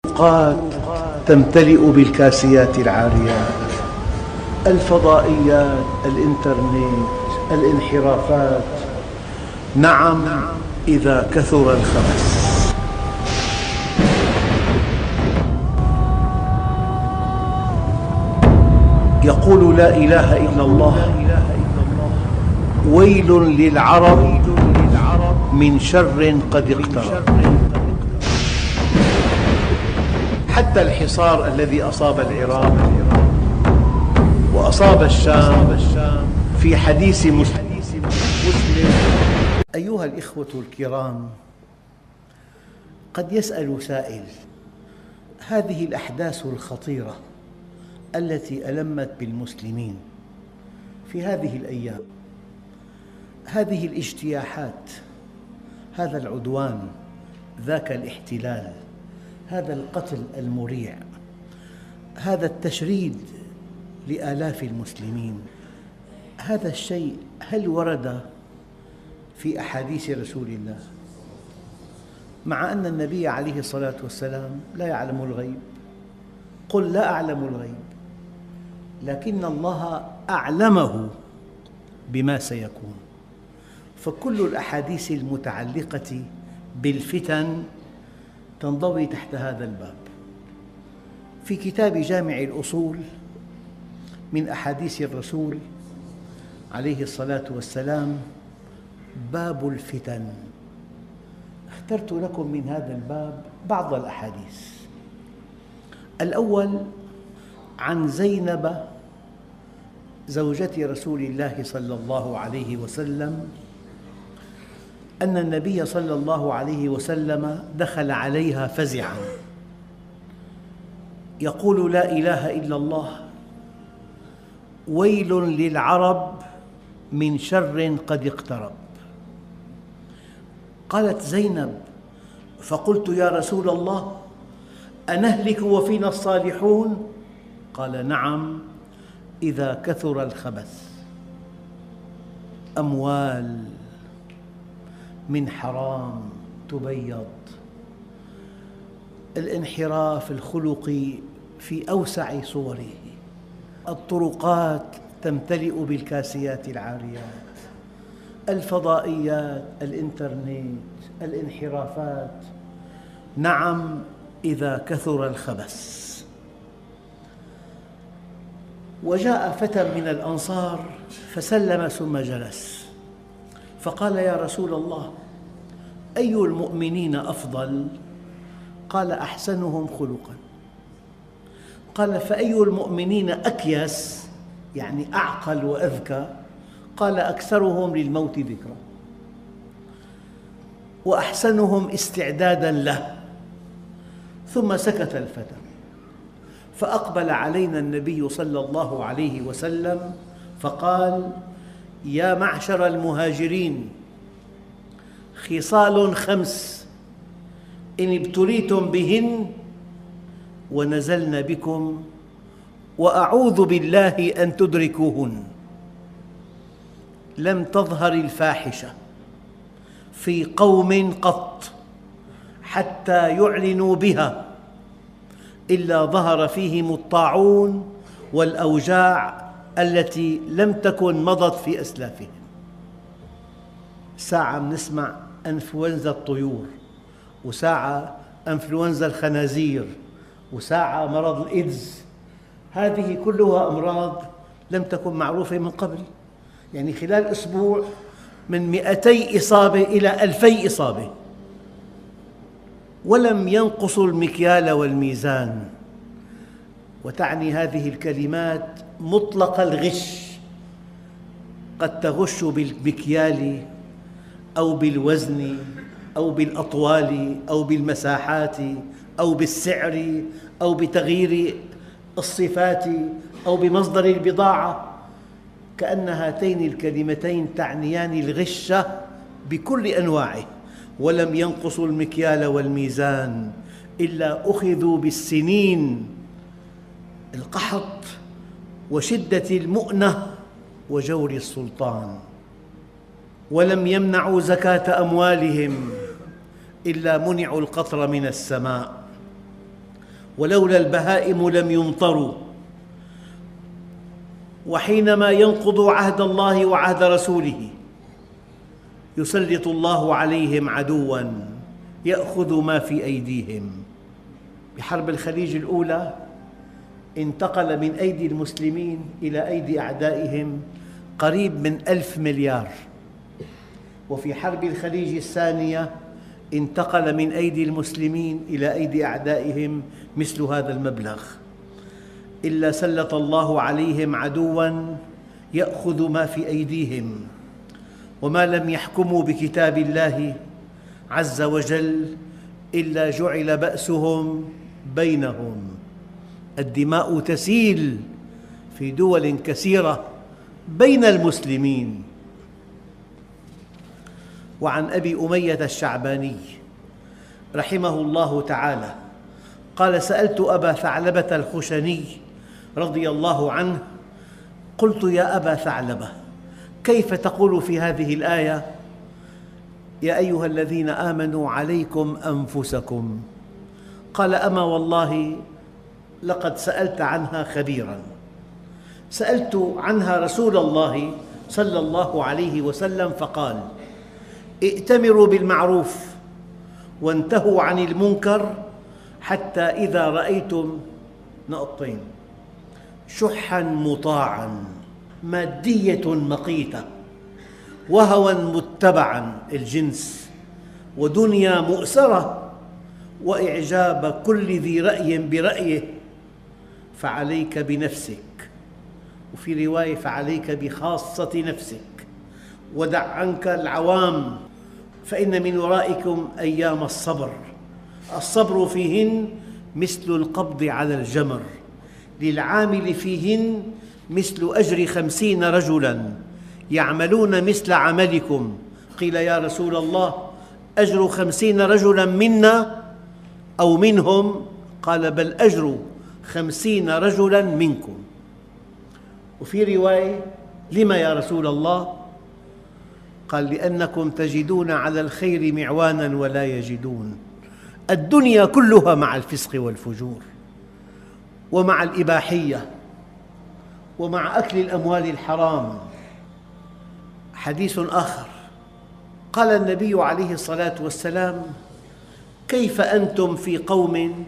الطرقات تمتلئ بالكاسيات العاريات، الفضائيات، الإنترنت، الانحرافات. نعم، إذا كثر الخبث. يقول لا إله إلا الله: ويل للعرب من شر قد اقترب. حتى الحصار الذي أصاب العراق وأصاب الشام في حديث مسلم. أيها الإخوة الكرام، قد يسأل سائل: هذه الأحداث الخطيرة التي ألمت بالمسلمين في هذه الأيام، هذه الاجتياحات، هذا العدوان، ذاك الاحتلال، هذا القتل المريع، هذا التشريد لآلاف المسلمين، هذا الشيء هل ورد في أحاديث رسول الله؟ مع أن النبي عليه الصلاة والسلام لا يعلم الغيب، قل لا أعلم الغيب، لكن الله أعلمه بما سيكون. فكل الأحاديث المتعلقة بالفتن تنضوي تحت هذا الباب. في كتاب جامع الأصول من أحاديث الرسول عليه الصلاة والسلام باب الفتن، اخترت لكم من هذا الباب بعض الأحاديث. الأول عن زينب زوجة رسول الله صلى الله عليه وسلم أن النبي صلى الله عليه وسلم دخل عليها فزعاً يقول: لا إله إلا الله، ويل للعرب من شر قد اقترب. قالت زينب: فقلت: يا رسول الله، أنهلك وفينا الصالحون؟ قال: نعم، إذا كثر الخبث. أموال من حرام تبيض، الانحراف الخلقي في أوسع صوره، الطرقات تمتلئ بالكاسيات العاريات، الفضائيات، الإنترنت، الانحرافات. نعم، إذا كثر الخبث. وجاء فتى من الأنصار فسلم ثم جلس، فقال: يا رسول الله، أي المؤمنين أفضل؟ قال: أحسنهم خلقاً. قال: فأي المؤمنين أكيس، يعني أعقل وأذكى؟ قال: أكثرهم للموت ذكرى وأحسنهم استعداداً له. ثم سكت الفتى، فأقبل علينا النبي صلى الله عليه وسلم فقال: يا معشر المهاجرين، خصال 5 إن ابتليتم بهن ونزلن بكم وأعوذ بالله أن تدركوهن. لم تظهر الفاحشة في قوم قط حتى يعلنوا بها إلا ظهر فيهم الطاعون والأوجاع التي لم تكن مضت في أسلافهم. ساعة نسمع أنفلونزا الطيور، وساعة أنفلونزا الخنازير، وساعة مرض الإيدز. هذه كلها أمراض لم تكن معروفة من قبل، يعني خلال أسبوع من 200 إصابة إلى 2000 إصابة. ولم ينقصوا المكيال والميزان. وتعني هذه الكلمات مطلق الغش، قد تغش بالمكيال أو بالوزن أو بالأطوال أو بالمساحات أو بالسعر أو بتغيير الصفات أو بمصدر البضاعة، كأن هاتين الكلمتين تعنيان الغش بكل أنواعه. ولم ينقصوا المكيال والميزان إلا أخذوا بالسنين، القحط وشدة المؤنة وجور السلطان. ولم يمنعوا زكاة أموالهم إلا منعوا القطر من السماء. ولولا البهائم لم يمطروا. وحينما ينقض عهد الله وعهد رسوله يسلط الله عليهم عدواً يأخذ ما في أيديهم. بحرب الخليج الأولى انتقل من أيدي المسلمين إلى أيدي أعدائهم قريب من 1000 مليار، وفي حرب الخليج الثانية انتقل من أيدي المسلمين إلى أيدي أعدائهم مثل هذا المبلغ. إلا سلط الله عليهم عدواً يأخذ ما في أيديهم، وما لم يحكموا بكتاب الله عز وجل إلا جعل بأسهم بينهم. الدماء تسيل في دول كثيرة بين المسلمين. وعن أبي أمية الشعباني رحمه الله تعالى قال: سألت أبا ثعلبة الخشني رضي الله عنه قلت: يا أبا ثعلبة، كيف تقول في هذه الآية: يا أيها الذين آمنوا عليكم أنفسكم؟ قال: أما والله لقد سألت عنها خبيراً. سألت عنها رسول الله صلى الله عليه وسلم فقال: ائتمروا بالمعروف وانتهوا عن المنكر حتى إذا رأيتم نقطتين: شحاً مطاعاً، مادية مقيتة، وهوى متبعاً الجنس، ودنيا مؤسرة، وإعجاب كل ذي رأي برأيه، فعليك بنفسك. وفي رواية: فعليك بخاصة نفسك، ودع عنك العوام، فإن من ورائكم أيام الصبر، الصبر فيهن مثل القبض على الجمر، للعامل فيهن مثل أجر 50 رجلاً يعملون مثل عملكم. قيل: يا رسول الله، أجر 50 رجلاً منا أو منهم؟ قال: بل أجر 50 رجلاً منكم. وفي رواية: لما يا رسول الله؟ قال: لأنكم تجدون على الخير معوانا ولا يجدون. الدنيا كلها مع الفسق والفجور، ومع الإباحية، ومع أكل الأموال الحرام. حديث آخر قال النبي عليه الصلاة والسلام: كيف أنتم في قوم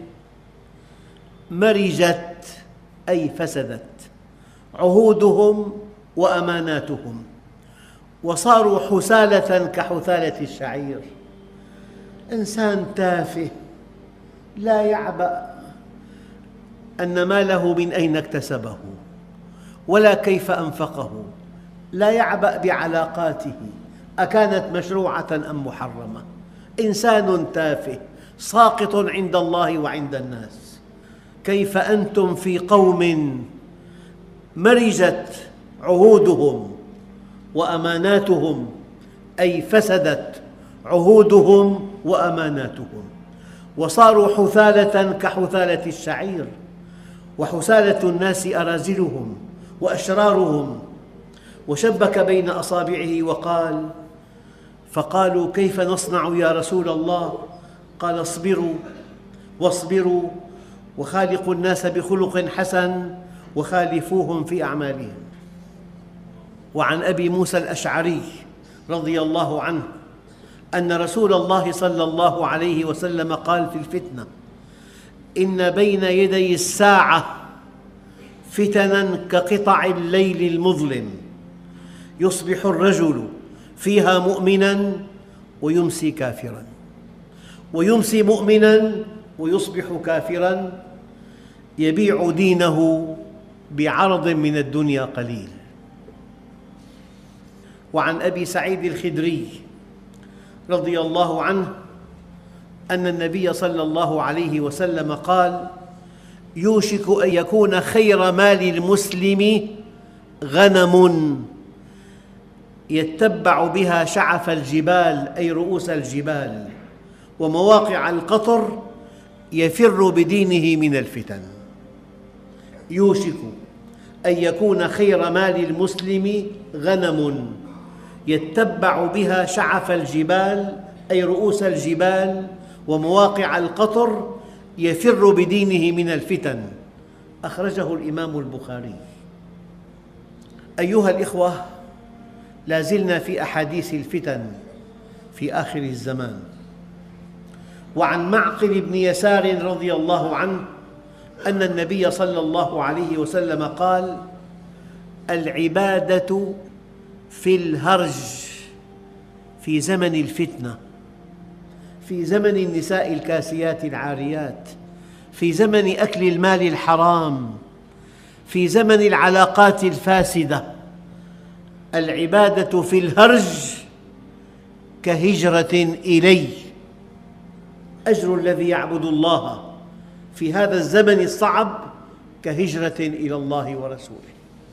مرجت، أي فسدت، عهودهم وأماناتهم، وصاروا حثالة كحثالة الشعير. إنسان تافه لا يعبأ أن ماله من أين اكتسبه ولا كيف أنفقه، لا يعبأ بعلاقاته أكانت مشروعة أم محرمة. إنسان تافه ساقط عند الله وعند الناس. كيف أنتم في قوم مرجت عهودهم وأماناتهم، أي فسدت عهودهم وأماناتهم، وصاروا حثالة كحثالة الشعير. وحثالة الناس أرازلهم وأشرارهم. وشبك بين أصابعه وقال: فقالوا: كيف نصنع يا رسول الله؟ قال: اصبروا واصبروا، وخالقوا الناس بخلق حسن، وخالفوهم في أعمالهم. وعن أبي موسى الأشعري رضي الله عنه أن رسول الله صلى الله عليه وسلم قال في الفتنة: إن بين يدي الساعة فتناً كقطع الليل المظلم، يصبح الرجل فيها مؤمناً ويمسي كافراً، ويمسي مؤمناً ويصبح كافراً، يبيع دينه بعرض من الدنيا قليل. وعن أبي سعيد الخدري رضي الله عنه أن النبي صلى الله عليه وسلم قال: يوشك أن يكون خير مال المسلم غنم يتبع بها شعف الجبال، أي رؤوس الجبال، ومواقع القطر، يفر بدينه من الفتن. يوشك أن يكون خير مال المسلم غنم يتبع بها شعف الجبال، أي رؤوس الجبال، ومواقع القطر، يفر بدينه من الفتن. أخرجه الإمام البخاري. أيها الإخوة، لا زلنا في أحاديث الفتن في آخر الزمان. وعن معقل بن يسار رضي الله عنه أن النبي صلى الله عليه وسلم قال: العبادة في الهرج، في زمن الفتنة، في زمن النساء الكاسيات العاريات، في زمن أكل المال الحرام، في زمن العلاقات الفاسدة. العبادة في الهرج كهجرة إلي. أجر الذي يعبد الله في هذا الزمن الصعب كهجرة إلى الله ورسوله.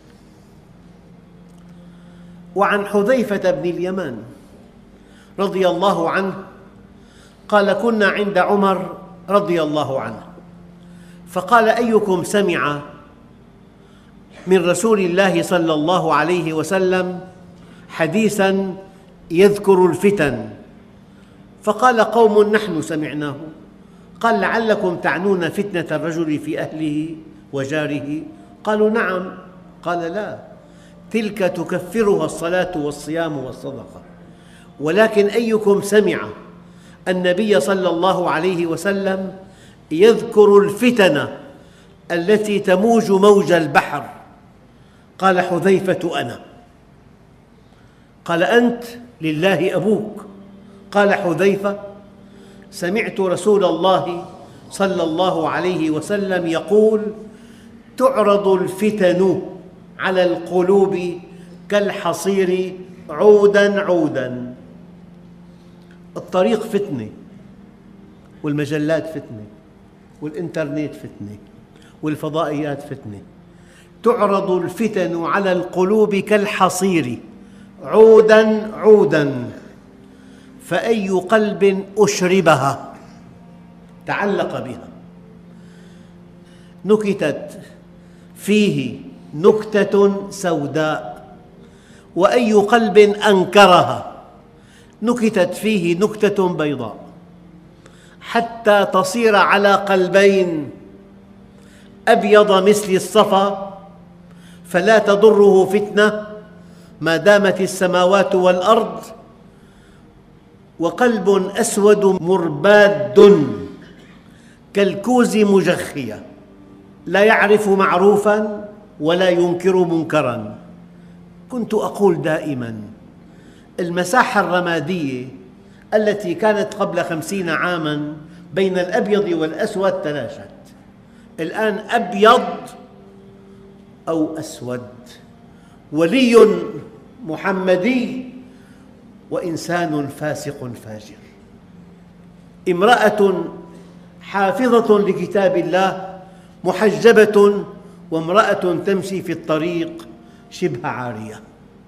وعن حذيفة بن اليمان رضي الله عنه قال: كنا عند عمر رضي الله عنه، فقال: أيكم سمع من رسول الله صلى الله عليه وسلم حديثاً يذكر الفتن؟ فقال قوم: نحن سمعناه. قال: لعلكم تعنون فتنة الرجل في أهله وجاره؟ قالوا: نعم. قال: لا، تلك تكفرها الصلاة والصيام والصدقة. ولكن أيكم سمع النبي صلى الله عليه وسلم يذكر الفتن التي تموج موج البحر؟ قال حذيفة: أنا. قال: أنت لله أبوك. قال حذيفة: سمعت رسول الله صلى الله عليه وسلم يقول: تعرض الفتن على القلوب كالحصير عوداً عوداً. الطريق فتنة، والمجلات فتنة، والإنترنت فتنة، والفضائيات فتنة. تعرض الفتن على القلوب كالحصير عوداً عوداً، فأي قلب أشربها تعلق بها نكتت فيه نكتة سوداء، وأي قلب أنكرها نكتت فيه نكتة بيضاء، حتى تصير على قلبين: أبيض مثل الصفا فلا تضره فتنة ما دامت السماوات والأرض، وقلب أسود مرباد كالكوز مجخية لا يعرف معروفاً ولا ينكر منكراً. كنت أقول دائماً: المساحة الرمادية التي كانت قبل 50 عاماً بين الأبيض والأسود تلاشت. الآن أبيض أو أسود، ولي محمدي وإنسان فاسق فاجر، امرأة حافظة لكتاب الله محجبة، وامرأة تمشي في الطريق شبه عارية،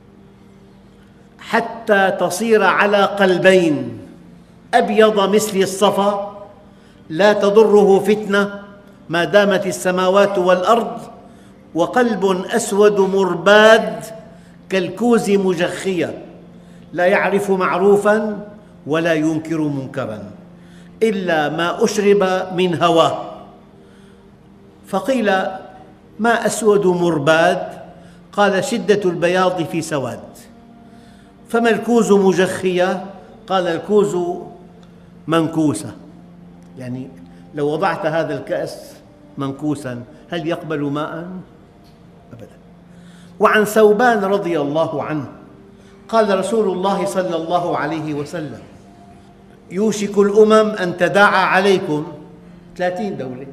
حتى تصير على قلبين: أبيض مثل الصفا لا تضره فتنة ما دامت السماوات والأرض، وقلب أسود مرباد كالكوز مجخية لا يعرف معروفاً ولا ينكر منكراً إلا ما أشرب من هواه. فقيل: ما أسود مرباد؟ قال: شدة البياض في سواد. فما الكوز مجخية؟ قال: الكوز منكوسة، يعني لو وضعت هذا الكأس منكوساً هل يقبل ماء؟ أبداً. وعن ثوبان رضي الله عنه قال رسول الله صلى الله عليه وسلم: يوشك الأمم أن تداعى عليكم 30 دولة،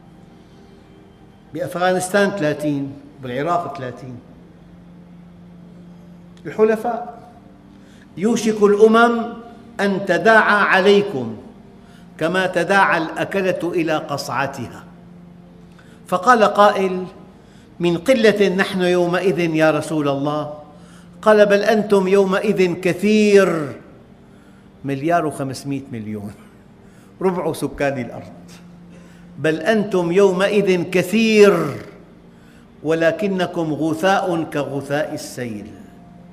بأفغانستان 30، بالعراق 30، الحلفاء. يوشك الأمم أن تداعى عليكم كما تداعى الأكلة إلى قصعتها. فقال قائل: من قلة نحن يومئذ يا رسول الله؟ قال: بل أنتم يومئذ كثير، 1,500,000,000، ربع سكان الأرض. بل أنتم يومئذ كثير ولكنكم غثاء كغثاء السيل،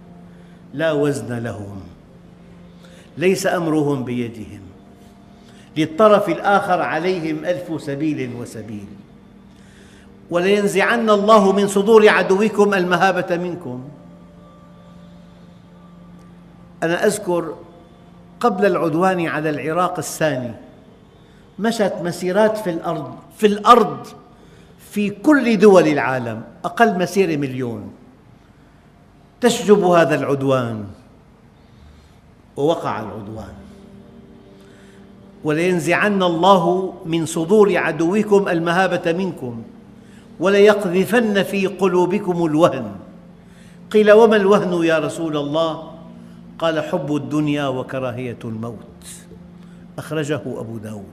لا وزن لهم، ليس أمرهم بيدهم، للطرف الآخر عليهم ألف سبيل وسبيل. ولينزعن الله من صدور عدوكم المهابة منكم. أنا أذكر قبل العدوان على العراق الثاني مشت مسيرات في الأرض في كل دول العالم، أقل مسيرة 1,000,000 تشجب هذا العدوان، ووقع العدوان. ولينزعن الله من صدور عدوكم المهابة منكم وليقذفن في قلوبكم الوهن. قيل وما الوهن يا رسول الله؟ قال حب الدنيا وكراهية الموت. أخرجه أبو داود.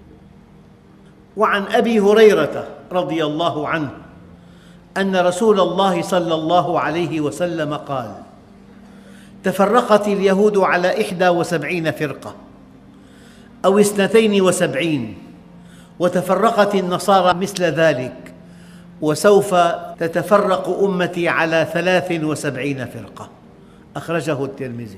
وعن أبي هريرة رضي الله عنه أن رسول الله صلى الله عليه وسلم قال: تفرقت اليهود على 71 فرقة أو 72، وتفرقت النصارى مثل ذلك، وسوف تتفرق أمتي على 73 فرقة. أخرجه الترمذي.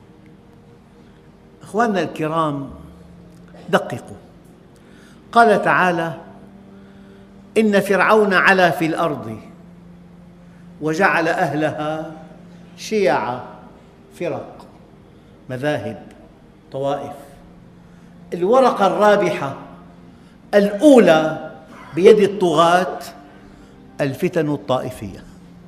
أخواننا الكرام، دققوا. قال تعالى: إن فرعون علا في الأرض وجعل أهلها شيعا، فرق، مذاهب، طوائف. الورقة الرابحة الأولى بيد الطغاة الفتن الطائفية.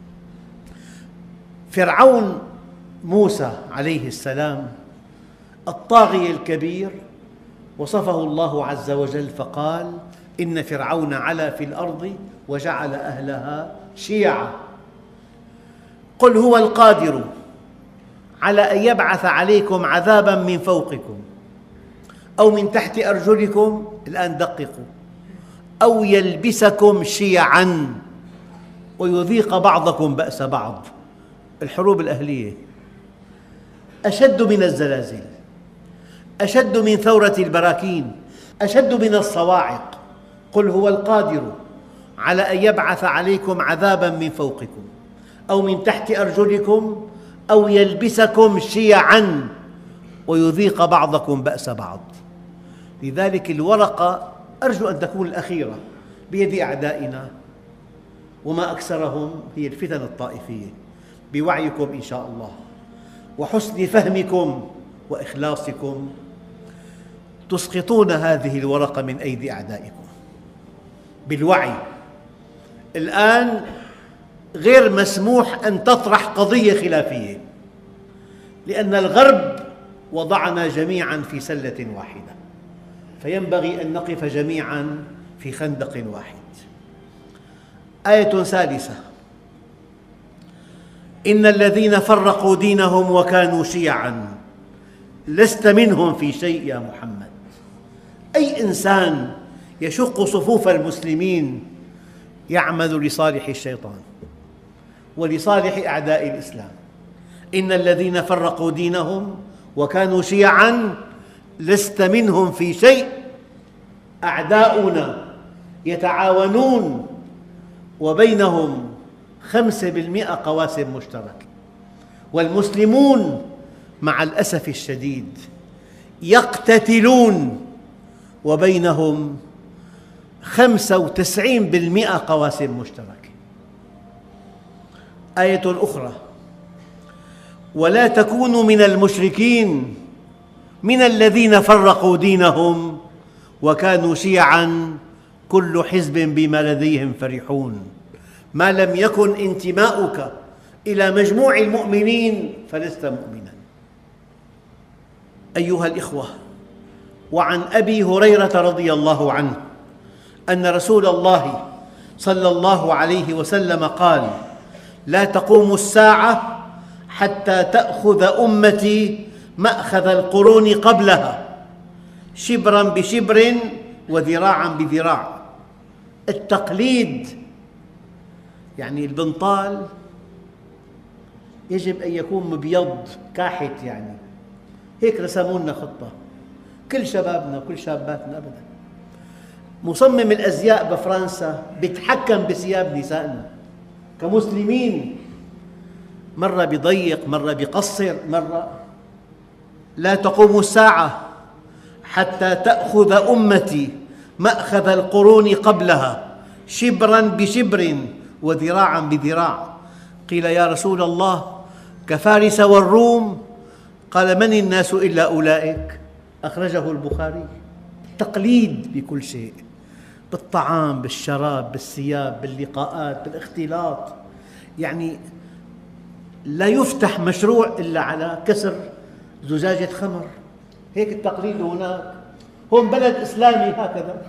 فرعون موسى عليه السلام الطاغية الكبير وصفه الله عز وجل فقال: إن فرعون علا في الأرض وجعل أهلها شيعا. قل هو القادر على أن يبعث عليكم عذابا من فوقكم أو من تحت أرجلكم، الآن دققوا، أو يلبسكم شيعا ويذيق بعضكم بأس بعض. الحروب الأهلية أشد من الزلازل، أشد من ثورة البراكين، أشد من الصواعق. قل هو القادر على أن يبعث عليكم عذابا من فوقكم أو من تحت أرجلكم أو يلبسكم شيعا ويذيق بعضكم بأس بعض. لذلك الورقة أرجو أن تكون الأخيرة بيد أعدائنا، وما أكثرهم هي الفتن الطائفية. بوعيكم إن شاء الله وحسن فهمكم وإخلاصكم تسقطون هذه الورقة من أيدي أعدائكم بالوعي. الآن غير مسموح أن تطرح قضية خلافية، لأن الغرب وضعنا جميعاً في سلة واحدة، فينبغي أن نقف جميعاً في خندق واحد. آية ثالثة: إن الذين فرقوا دينهم وكانوا شيعاً لست منهم في شيء يا محمد. أي إنسان يشق صفوف المسلمين يعمل لصالح الشيطان ولصالح أعداء الإسلام. إن الذين فرقوا دينهم وكانوا شيعاً لست منهم في شيء. أعداؤنا يتعاونون وبينهم 5% قواسم مشتركة، والمسلمون مع الأسف الشديد يقتتلون وبينهم 95% قواسم مشتركة. آية أخرى: ولا تكونوا من المشركين من الذين فرقوا دينهم وكانوا شيعاً كل حزب بما لديهم فرحون. ما لم يكن انتماؤك إلى مجموع المؤمنين فلست مؤمناً. أيها الإخوة، وعن أبي هريرة رضي الله عنه أن رسول الله صلى الله عليه وسلم قال: لا تقوم الساعة حتى تأخذ أمتي مأخذ القرون قبلها، شبراً بشبر وذراعاً بذراع. التقليد يعني البنطال يجب أن يكون مبيض كاحت، يعني هيك رسموا لنا خطة كل شبابنا وكل شاباتنا. أبداً مصمم الأزياء بفرنسا بيتحكم بثياب نسائنا كمسلمين، مرة بيضيق، مرة بيقصر، مرة. لا تقوم الساعة حتى تأخذ أمتي مأخذ القرون قبلها شبراً بشبر وذراعاً بذراع. قيل يا رسول الله كفارس والروم؟ قال من الناس إلا أولئك. أخرجه البخاري. تقليد بكل شيء، بالطعام، بالشراب، بالثياب، باللقاءات، بالاختلاط. يعني لا يفتح مشروع إلا على كسر زجاجة خمر. هيك التقليد هناك. هون بلد إسلامي هكذا.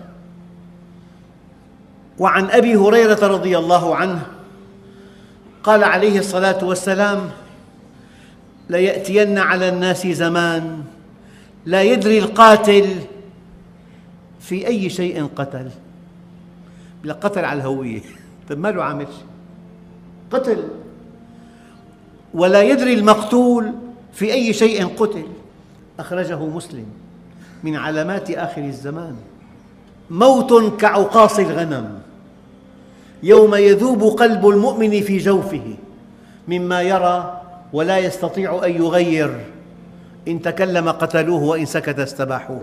وعن أبي هريرة رضي الله عنه قال عليه الصلاة والسلام: ليأتين على الناس زمان لا يدري القاتل في أي شيء قتل. قتل على الهوية، طيب ما له عامل شيء، قتل. ولا يدري المقتول في أي شيء قتل. أخرجه مسلم. من علامات آخر الزمان موت كعقاص الغنم، يوم يذوب قلب المؤمن في جوفه مما يرى ولا يستطيع أن يغير، إن تكلم قتلوه وإن سكت استباحوه.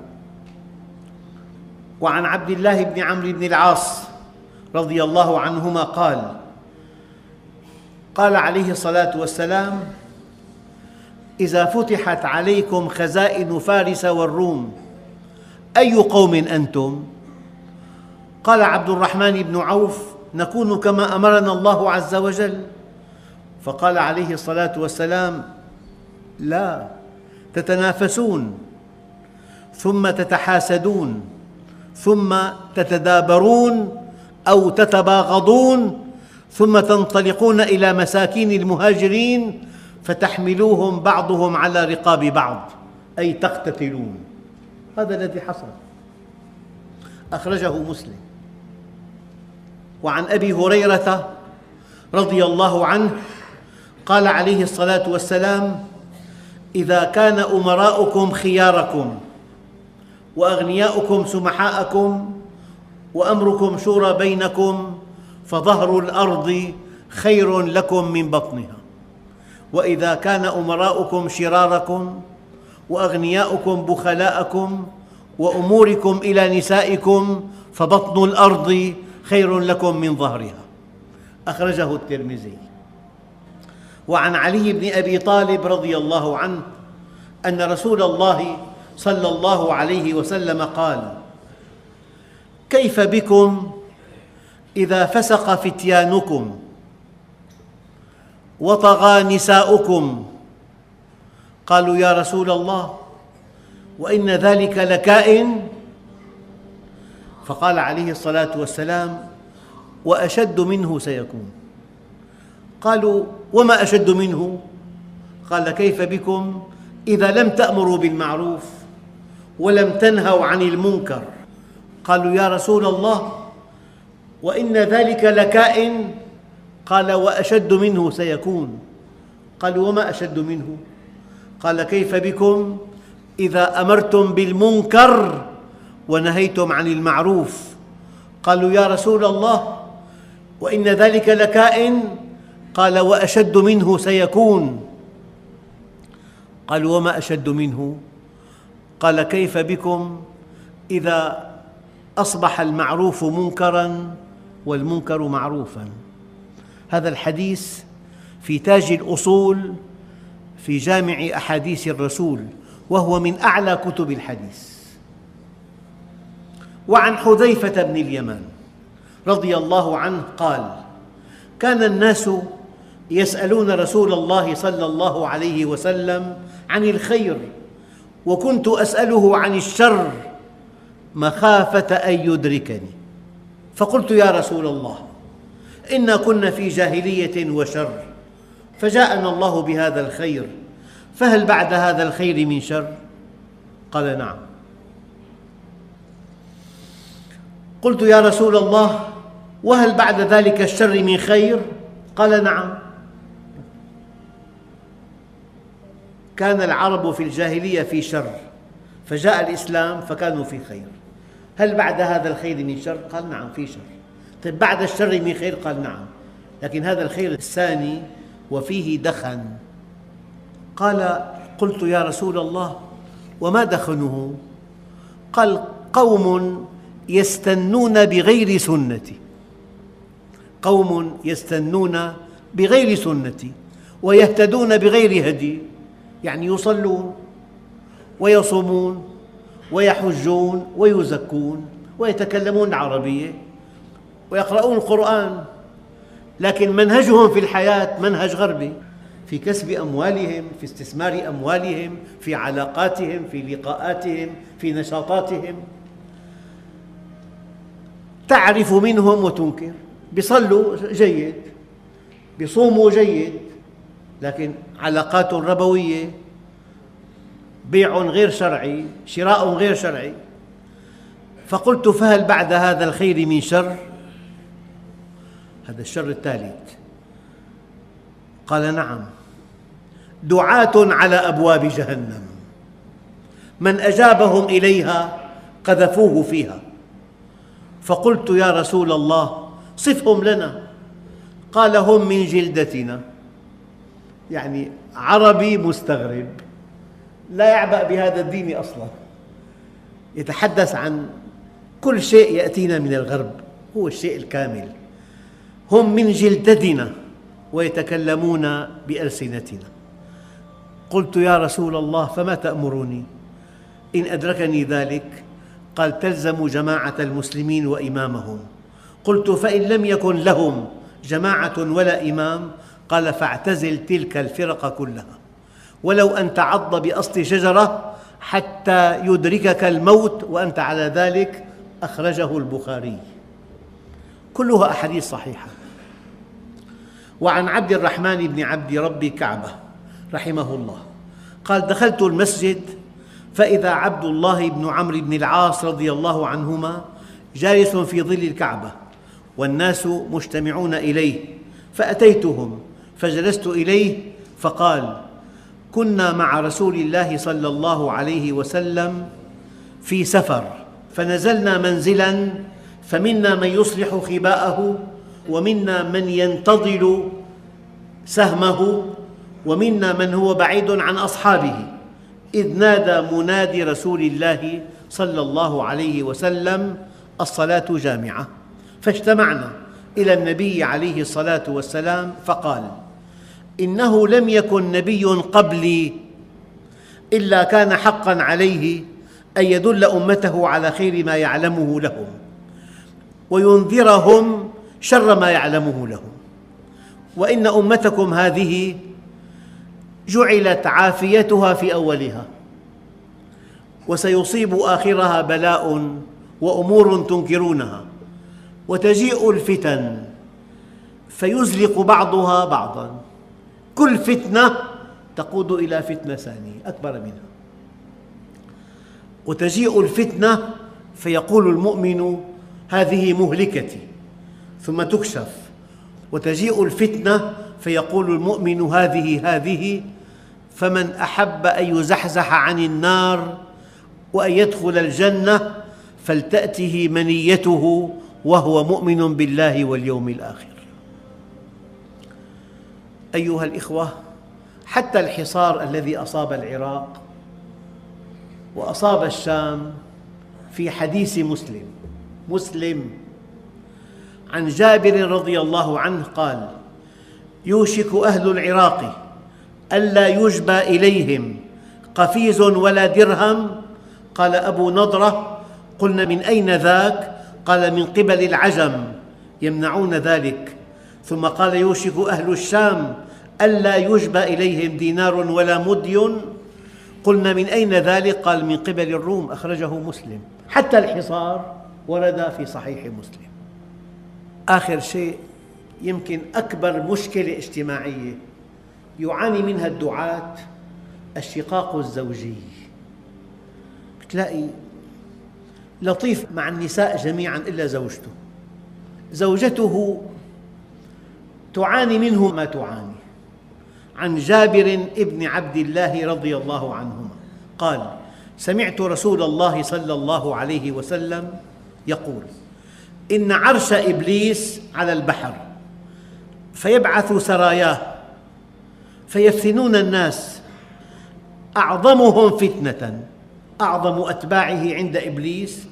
وعن عبد الله بن عمرو بن العاص رضي الله عنهما قال عليه الصلاة والسلام: إذا فتحت عليكم خزائن فارس والروم أي قوم أنتم؟ قال عبد الرحمن بن عوف: نكون كما أمرنا الله عز وجل. فقال عليه الصلاة والسلام: لا، تتنافسون، ثم تتحاسدون، ثم تتدابرون أو تتباغضون، ثم تنطلقون إلى مساكين المهاجرين فتحملوهم بعضهم على رقاب بعض، أي تقتتلون. هذا الذي حصل. أخرجه مسلم. وعن أبي هريرة رضي الله عنه قال عليه الصلاة والسلام: إذا كان أمراؤكم خياركم وأغنياؤكم سمحاءكم وأمركم شورى بينكم فظهر الأرض خير لكم من بطنها، وإذا كان أمراؤكم شراركم وأغنياؤكم بخلاءكم وأموركم إلى نسائكم فبطن الأرض خير لكم من ظهرها. أخرجه الترمذي. وعن علي بن أبي طالب رضي الله عنه أن رسول الله صلى الله عليه وسلم قال: كيف بكم إذا فسق فتيانكم وطغى نساؤكم؟ قالوا يا رسول الله وإن ذلك لكائن؟ فقال عليه الصلاة والسلام: وأشد منه سيكون. قالوا: وما أشد منه؟ قال: كيف بكم إذا لم تأمروا بالمعروف ولم تنهوا عن المنكر؟ قالوا يا رسول الله وإن ذلك لكائن؟ قال: وأشد منه سيكون. قالوا: وما أشد منه؟ قال: كيف بكم إذا أمرتم بالمنكر ونهيتم عن المعروف؟ قالوا يا رسول الله وإن ذلك لكائن؟ قال: وأشد منه سيكون. قالوا: وما أشد منه؟ قال: كيف بكم إذا أصبح المعروف منكراً والمنكر معروفاً؟ هذا الحديث في تاج الأصول في جامع أحاديث الرسول، وهو من أعلى كتب الحديث. وعن حذيفة بن اليمان رضي الله عنه قال: كان الناس يسألون رسول الله صلى الله عليه وسلم عن الخير، وكنت أسأله عن الشر مخافة أن يدركني، فقلت يا رسول الله إنا كنا في جاهلية وشر، فجاءنا الله بهذا الخير، فهل بعد هذا الخير من شر؟ قال: نعم. قلت يا رسول الله وهل بعد ذلك الشر من خير؟ قال: نعم. كان العرب في الجاهلية في شر، فجاء الإسلام فكانوا في خير. هل بعد هذا الخير من شر؟ قال: نعم في شر. طيب بعد الشر من خير؟ قال: نعم، لكن هذا الخير الثاني وفيه دخن. قال: قلت يا رسول الله وما دخنه؟ قال قوم يستنون بغير سنتي، قوم يستنون بغير سنتي ويهتدون بغير هدي، يعني يصلون ويصومون ويحجون ويزكون ويتكلمون العربية ويقرؤون القرآن، لكن منهجهم في الحياة منهج غربي، في كسب أموالهم، في استثمار أموالهم، في علاقاتهم، في لقاءاتهم، في نشاطاتهم. تعرف منهم وتنكر، بيصلوا جيد، بيصوموا جيد، لكن علاقات ربوية، بيع غير شرعي، شراء غير شرعي. فقلت فهل بعد هذا الخير من شر؟ هذا الشر الثالث. قال نعم، دعاة على أبواب جهنم، من أجابهم إليها قذفوه فيها. فقلت يا رسول الله صفهم لنا. قال هم من جلدتنا، يعني عربي مستغرب لا يعبأ بهذا الدين أصلاً، يتحدث عن كل شيء يأتينا من الغرب، هو الشيء الكامل. هم من جلدتنا ويتكلمون بألسنتنا. قلت يا رسول الله فما تأمرني إن أدركني ذلك؟ قال تلزم جماعة المسلمين وإمامهم. قلت فإن لم يكن لهم جماعة ولا إمام؟ قال فاعتزل تلك الفرق كلها، ولو أن تعض بأصل شجرة حتى يدركك الموت وأنت على ذلك. أخرجه البخاري، كلها أحاديث صحيحة. وعن عبد الرحمن بن عبد رب كعبة رحمه الله قال دخلت المسجد فإذا عبد الله بن عمرو بن العاص رضي الله عنهما جالس في ظل الكعبة والناس مجتمعون إليه، فأتيتهم فجلست إليه فقال كنا مع رسول الله صلى الله عليه وسلم في سفر، فنزلنا منزلاً فمنا من يصلح خباءه ومنا من ينتظل سهمه ومنا من هو بعيد عن أصحابه، إذ نادى منادي رسول الله صلى الله عليه وسلم الصلاة جامعة. فاجتمعنا إلى النبي عليه الصلاة والسلام فقال إنه لم يكن نبي قبلي إلا كان حقاً عليه أن يدل أمته على خير ما يعلمه لهم وينذرهم شر ما يعلمه لهم، وإن أمتكم هذه جعلت عافيتها في أولها وسيصيب آخرها بلاء وأمور تنكرونها، وتجيء الفتن فيزلق بعضها بعضاً، كل فتنة تقود إلى فتنة ثانية أكبر منها. وتجيء الفتنة فيقول المؤمن هذه مهلكتي ثم تكشف، وتجيء الفتنة فيقول المؤمن هذه، فمن أحب أن يزحزح عن النار وأن يدخل الجنة فلتأته منيته وهو مؤمن بالله واليوم الآخر. أيها الإخوة، حتى الحصار الذي أصاب العراق وأصاب الشام في حديث مسلم عن جابر رضي الله عنه قال يوشك أهل العراق ألا يجبى إليهم قفيز ولا درهم. قال أبو نضرة قلنا من أين ذاك؟ قال من قبل العجم يمنعون ذلك. ثم قال يوشك أهل الشام ألا يجبى إليهم دينار ولا مدي. قلنا من أين ذلك؟ قال من قبل الروم. أخرجه مسلم. حتى الحصار ورد في صحيح مسلم. آخر شيء، يمكن أكبر مشكلة اجتماعية يعاني منها الدعاة، الشقاق الزوجي. تلاقي لطيف مع النساء جميعاً إلا زوجته، زوجته تعاني منه ما تعاني. عن جابر بن عبد الله رضي الله عنهما قال سمعت رسول الله صلى الله عليه وسلم يقول إن عرش إبليس على البحر فيبعث سراياه فيفتنون الناس، أعظمهم فتنة أعظم أتباعه عند إبليس،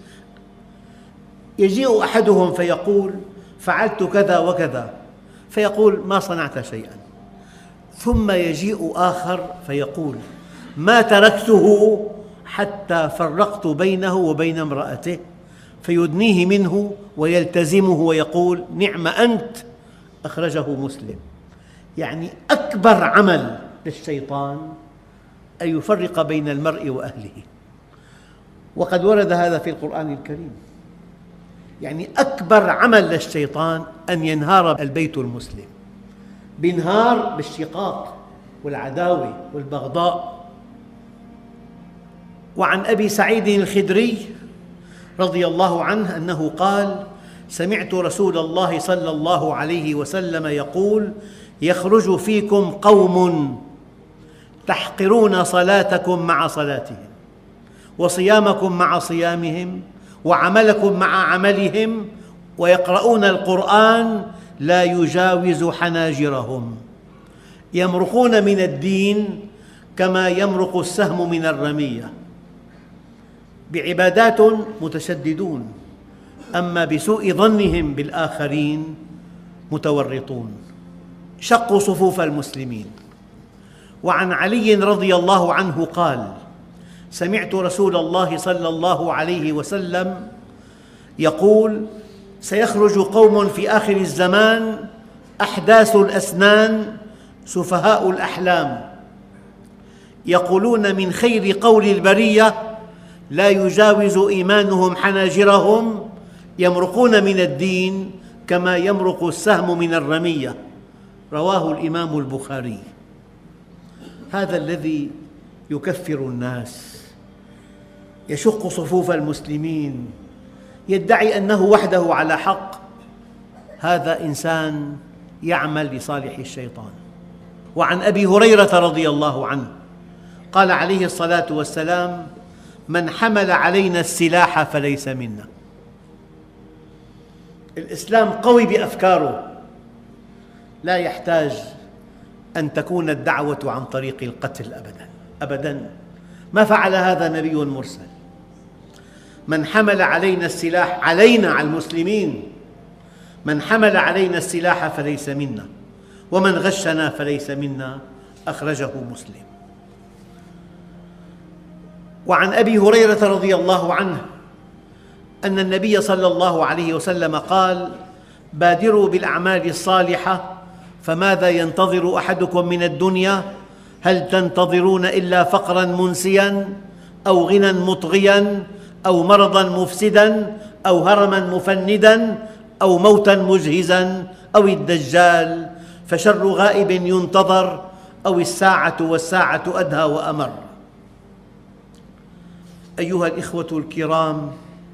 يجيء أحدهم فيقول فعلت كذا وكذا، فيقول ما صنعت شيئا، ثم يجيء آخر فيقول ما تركته حتى فرقت بينه وبين امرأته، فيدنيه منه ويلتزمه ويقول نعم أنت، أخرجه مسلم. يعني أكبر عمل للشيطان أن يفرق بين المرء وأهله، وقد ورد هذا في القرآن الكريم. يعني أكبر عمل للشيطان أن ينهار البيت المسلم، بينهار بالشقاق والعداوة والبغضاء. وعن أبي سعيد الخدري رضي الله عنه أنه قال سمعت رسول الله صلى الله عليه وسلم يقول يخرج فيكم قوم تحقرون صلاتكم مع صلاتهم، وصيامكم مع صيامهم، وعملكم مع عملهم، ويقرؤون القرآن لا يجاوز حناجرهم، يمرقون من الدين كما يمرق السهم من الرمية، بعبادات متشددون، أما بسوء ظنهم بالآخرين متورطون. شقوا صفوف المسلمين. وعن علي رضي الله عنه قال سمعت رسول الله صلى الله عليه وسلم يقول سيخرج قوم في آخر الزمان أحداث الأسنان سفهاء الأحلام، يقولون من خير قول البرية لا يجاوز إيمانهم حناجرهم، يمرقون من الدين كما يمرق السهم من الرمية، رواه الإمام البخاري. هذا الذي يكفر الناس، يشق صفوف المسلمين، يدعي أنه وحده على حق، هذا إنسان يعمل لصالح الشيطان. وعن أبي هريرة رضي الله عنه قال عليه الصلاة والسلام من حمل علينا السلاح فليس منا. الإسلام قوي بأفكاره، لا يحتاج أن تكون الدعوة عن طريق القتل أبداً أبداً، ما فعل هذا نبي مرسل. من حمل علينا السلاح، علينا على المسلمين، من حمل علينا السلاح فليس منا، ومن غشنا فليس منا، أخرجه مسلم. وعن أبي هريرة رضي الله عنه أن النبي صلى الله عليه وسلم قال بادروا بالأعمال الصالحة فماذا ينتظر أحدكم من الدنيا؟ هل تنتظرون إلا فقراً منسياً أو غنى مطغياً أو مرضاً مفسداً أو هرماً مفنداً أو موتاً مجهزاً أو الدجال، فشر غائب ينتظر أو الساعة والساعة أدهى وأمر. أيها الإخوة الكرام،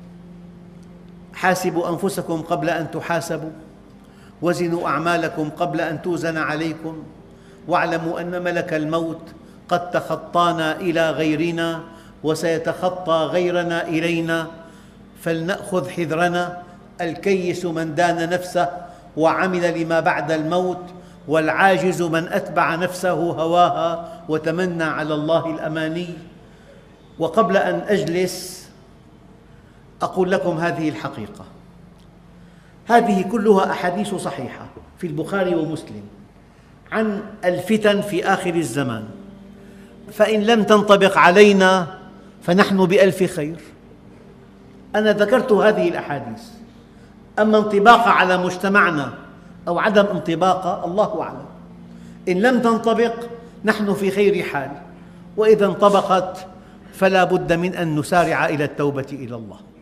حاسبوا أنفسكم قبل أن تحاسبوا، وزنوا أعمالكم قبل أن توزن عليكم، واعلموا أن ملك الموت قد تخطانا إلى غيرنا وسيتخطى غيرنا إلينا، فلنأخذ حذرنا. الكيس من دان نفسه وعمل لما بعد الموت، والعاجز من أتبع نفسه هواها وتمنى على الله الأماني. وقبل أن أجلس أقول لكم هذه الحقيقة، هذه كلها أحاديث صحيحة في البخاري ومسلم عن الفتن في آخر الزمان، فإن لم تنطبق علينا فنحن بألف خير. أنا ذكرت هذه الأحاديث، أما انطباقها على مجتمعنا أو عدم انطباقها الله أعلم. إن لم تنطبق نحن في خير حال، وإذا انطبقت فلا بد من أن نسارع إلى التوبة إلى الله.